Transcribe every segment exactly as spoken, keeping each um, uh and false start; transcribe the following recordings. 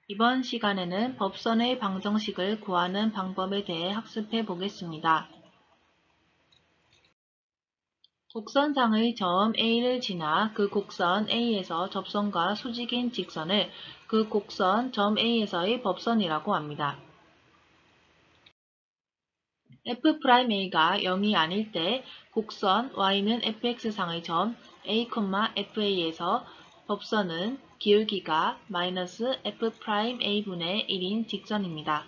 이번 시간에는 법선의 방정식을 구하는 방법에 대해 학습해 보겠습니다. 곡선상의 점 A를 지나 그 곡선 A에서 접선과 수직인 직선을 그 곡선 점 A에서의 법선이라고 합니다. F'A가 영이 아닐 때 곡선 Y는 fx상의 점 A, FA에서 법선은 기울기가 마이너스 F'A분의 일인 직선입니다.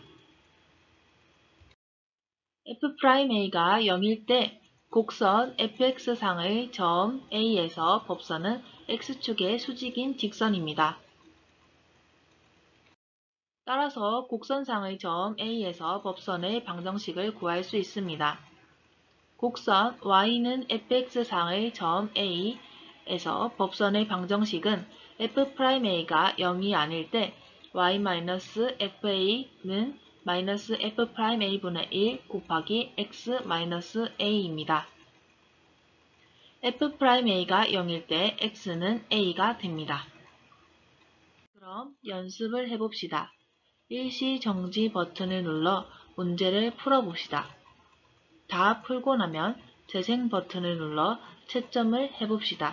F'A가 영일 때 곡선 fx상의 점 A에서 법선은 x축의 수직인 직선입니다. 따라서 곡선상의 점 A에서 법선의 방정식을 구할 수 있습니다. 곡선 Y는 fx상의 점 A에서 법선의 방정식은 F'A가 영이 아닐 때 y-fa는 마이너스 F'A분의 일 곱하기 x-a입니다. F'A가 영일 때 x는 a가 됩니다. 그럼 연습을 해봅시다. 일시정지 버튼을 눌러 문제를 풀어봅시다. 다 풀고 나면 재생 버튼을 눌러 채점을 해봅시다.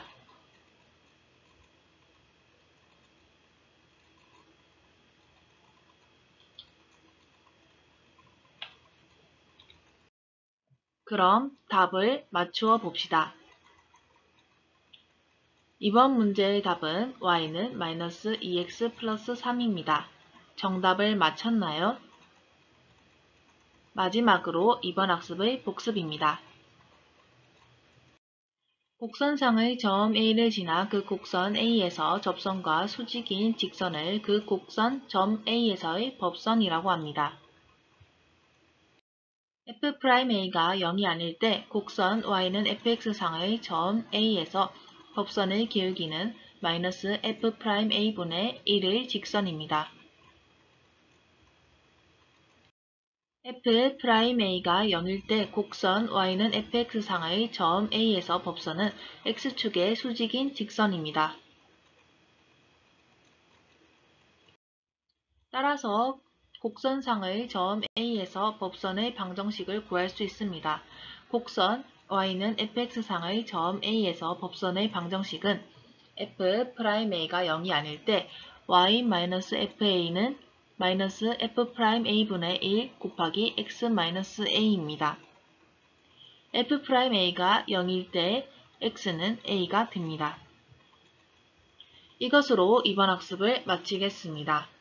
그럼 답을 맞추어 봅시다. 이번 문제의 답은 y는 마이너스 이 엑스 플러스 삼입니다. 정답을 맞췄나요? 마지막으로 이번 학습의 복습입니다. 곡선상의 점 A를 지나 그 곡선 A에서 접선과 수직인 직선을 그 곡선 점 A에서의 법선이라고 합니다. F'A가 영이 아닐 때 곡선 Y는 fx상의 점 A에서 법선의 기울기는 마이너스 F'A분의 일의 직선입니다. F'A가 영일 때 곡선 Y는 fx상의 점 A에서 법선은 x축의 수직인 직선입니다. 따라서 곡선상의 점 A에서 법선의 방정식을 구할 수 있습니다. 곡선 Y는 fx상의 점 A에서 법선의 방정식은 F'A가 영이 아닐 때 y-fa는 마이너스 F'A분의 일 곱하기 x-a입니다. F'A가 영일 때 x는 a가 됩니다. 이것으로 이번 학습을 마치겠습니다.